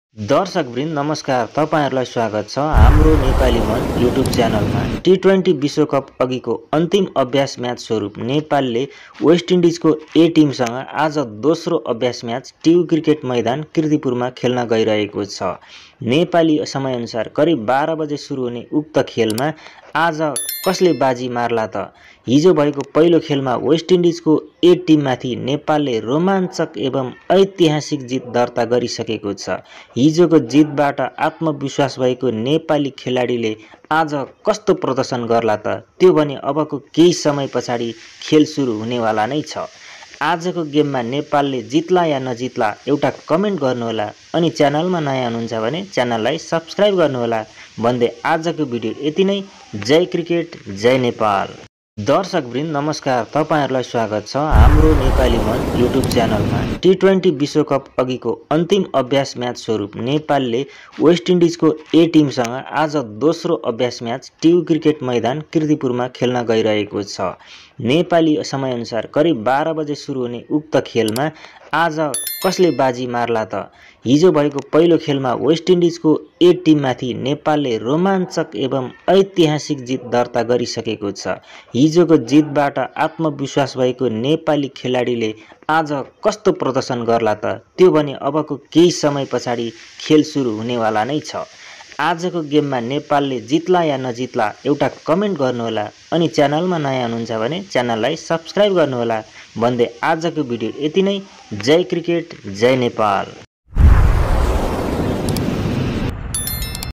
दर्शकवृन्द नमस्कार, तपाईहरुलाई स्वागत छ हाम्रो नेपाली मन युट्युब च्यानलमा। टी20 विश्वकप अघिको अन्तिम अभ्यास म्याच स्वरूप नेपालले वेस्ट इन्डिजको ए टिमसँग आज दोस्रो अभ्यास म्याच टियु क्रिकेट मैदान कीर्तिपुरमा खेल्न गइरहेको छ। नेपाली समयअनुसार करिब 12 बजे सुरु हुने उक्त खेलमा आज कसले बाजी मार्ला त? हिजो भएको पहिलो खेलमा वेस्ट इन्डिजको ए टिममाथि नेपालले रोमाञ्चक एवं ऐतिहासिक जित दर्ता गरिसकेको छ। हिजोको जितबाट आत्मविश्वास भएको नेपाली खेलाडीले आज कस्तो प्रदर्शन गर्ला त? त्यो भने अबको केही समय पछाडि खेल सुरु हुनेवाला नै छ। आजको गेममा नेपालले जित्ला या नजित्ला एउटा कमेन्ट गर्नुहोला अनि च्यानलमा नयाँ हुनुहुन्छ भने च्यानललाई सब्स्क्राइब गर्नुहोला भन्दै आजको भिडियो यति नै। जय क्रिकेट, जय नेपाल। दर्शकवृन्द नमस्कार, तपाईहरुलाई स्वागत छ हाम्रो नेपाली मन युट्युब च्यानलमा। टी20 विश्वकप अघिको अन्तिम अभ्यास म्याच स्वरूप नेपालले वेस्ट इन्डिजको ए टिमसँग आज दोस्रो अभ्यास म्याच टियु क्रिकेट मैदान कीर्तिपुरमा खेल्न गइरहेको छ। नेपाली समयअनुसार करिब 12 बजे सुरु हुने उक्त खेलमा आज कसले बाजी मार्ला त? हिजो भएको पहिलो खेलमा वेस्ट इन्डिजको ए टिममाथि नेपालले रोमाञ्चक एवं ऐतिहासिक जित दर्ता गरिसकेको छ। हिजोको जितबाट आत्मविश्वास भएको नेपाली खेलाडीले आज कस्तो प्रदर्शन गर्ला त? त्यो भने अबको केही समय पछाडि खेल सुरु हुनेवाला नै छ। आजको गेममा नेपालले जित्ला या नजित्ला एउटा कमेन्ट गर्नुहोला अनि च्यानलमा नयाँ हुनुहुन्छ भने च्यानललाई सब्स्क्राइब गर्नुहोला भन्दै आजको भिडियो यति नै। जय क्रिकेट, जय नेपाल।